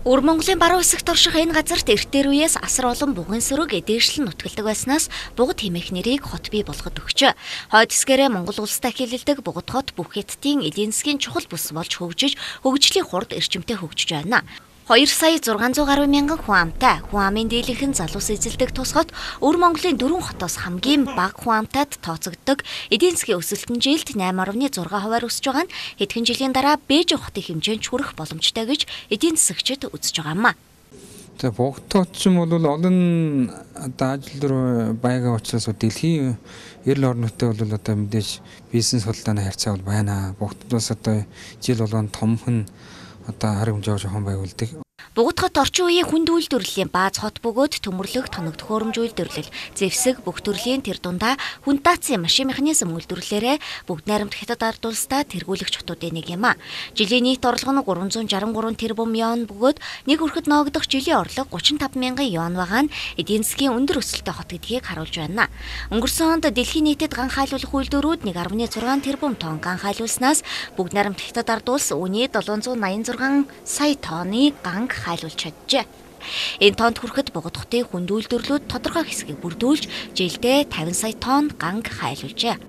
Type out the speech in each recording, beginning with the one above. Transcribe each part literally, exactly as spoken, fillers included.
Өвөр Монголын баруун хэсэгт орших энэ газарт эртээр үеэс асар олон бугын сөрөг эдээшлэн нутгалдаг байснаас бугад хэмээх нэрийг хот бий болгоод өгч. Хойд хэсгээрээ Монгол улстай хилэлдэг бугад хот бүх Хятадын эдийн засгийн чухал бүс болж хөгжиж, хөгжлийн хурд эрчимтэй хөгжиж байна. хоёр сая зургаан зуун гаруй мянган хүн амтай, хүн амын дийлэнх нь залуус эзэлдэг тус хот Өвөр Монголын дөрвөн хотоос хамгийн бага хүн амтайд тооцогддог. Эдийн засгийн өсөлт нь жилд найман дасам зургаан хувиар өсөж байгаа нь хэдхэн жилийн дараа Бээжин хотын хэмжээнд хүрэх боломжтой гэж эдийн засагчид үзэж байгаа юм. За бугад хот ч юм бол олон одоо ажил руу баягаа учраас дэлхийн эрл орнуудтай бол одоо мэдээж бизнес худалдааны харьцаа бол байна. Бугадаас одоо жил болгон томхон одоо харин хэмжээ жоохон байгуулдаг. Бугад хот орчин үеийн хүнд үйлдвэрлэлийн бааз хот бөгөөд төмөрлөх, тоног төхөөрөмж үйлдвэрлэл, зэвсэг, бүх төрлийн тэр дундаа хүн даацын машин механизм үйлдвэрлэлээрээ бүгд найрамд Хятад ард улстай тэргүүлэгч хотуудын нэг юм а. Жилийн нийт орлого нь гурван зуун жарган гурван тэрбум йон бөгөөд нэг хүрэхэд ноогдох жилийн орлого гучин таван мянган йон байгаа нь эдийн засгийн өндөр өсөлттэй хот гэдгийг харуулж байна. Өнгөрсөн онд дэлхийн нийтэд ган хайлуулах үйлдвэрүүд нэг дасам зургаан тэрбум тонн ган хайлуулснаас бүгд найрамд Хятад ард улс үүний долоон зуун наяан зургаан сая тонны ган хайлуулж чаджээ. Энэ тоонд хүрэхэд бугад хотын хүнд үйлдвэрлэлүүд тодорхой хэсгийг бүрдүүлж жилдээ тавин сая тонн ганг хайлуулжээ.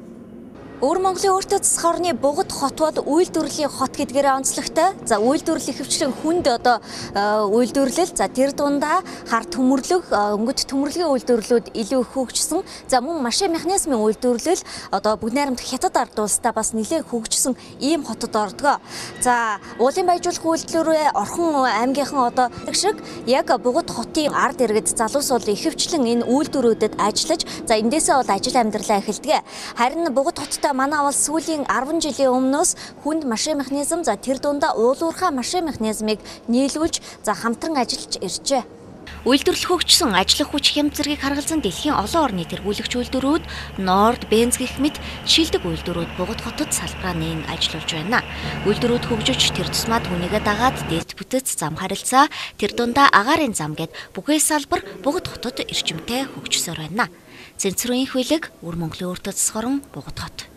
Өвөр Монголын өөртөө засах орны бугад хотууд үйлдвэрлэлийн хот гэдгээрээ онцлогтой. За үйлдвэрлэл ихэвчлэн хүнд одоо үйлдвэрлэл, за тэр дундаа хар төмөрлөг, өнгөт төмөрлөгийн үйлдвэрлэлүүд илүү их хөгжсөн. За мөн машин механизмын үйлдвэрлэл одоо бүгд найрамд Хятад ард улстай бас нэлээд хөгжсөн ийм хотод ордог. За уулын баяжуулах үйлдвэрээ Орхон аймгийнхан одоо шиг яг бугад хотын ард иргэд залуус бол ихэвчлэн энэ үйлдвэрүүдэд ажиллаж, за эндээсээ бол ажил амьдралаа эхэлдэг. Харин бугад хоттой манай бол сүүлийн арван жилийн өмнөөс хүнд машин механизм, за тэр дундаа уулуурхай машин механизмыг нийлүүлж, за хамтран ажиллаж иржээ. Үйлдвэрлэл хөгжсөн, ажиллах хүч хямд зэргийг харгалзан дэлхийн олон орны тэргүүлэгч үйлдвэрүүд Норд, Бенз гэх мэт шилдэг үйлдвэрүүд бугад хотод салбараа нээн ажиллаж байна. Үйлдвэрүүд хөгжиж, тэр тусмаа түүнийгээ дагаад дээд бүтэц, зам харилцаа, тэр дундаа агаарын зам гэд бүхэл салбар бугад хотод эрчимтэй хөгжсөөр байна. Цэнцрийн хөлөг Өвөр Монголын өөртөө засах орон бугад хот.